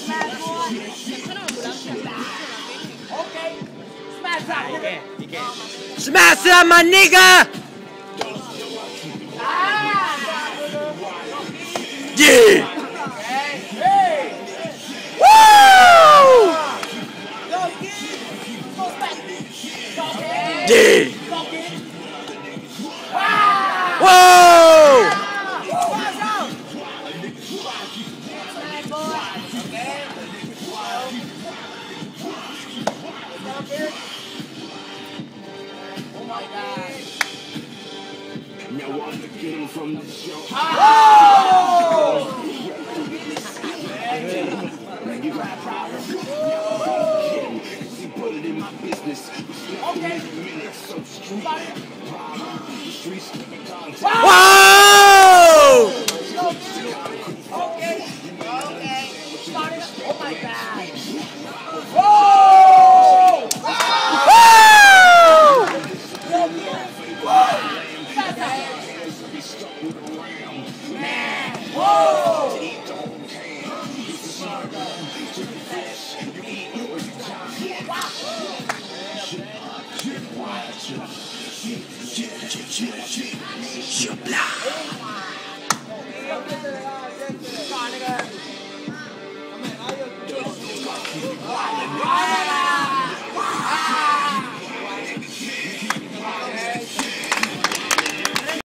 Smash up, my nigga! Yeah! Woo! Yeah! Whoa! Oh my God. Now I'm the king from the show. Oh! You got problems. She put it in my business. Okay. Streets. Whoa! Okay. Okay. Start it up. Oh my God. Whoa! Whoa! Whoa!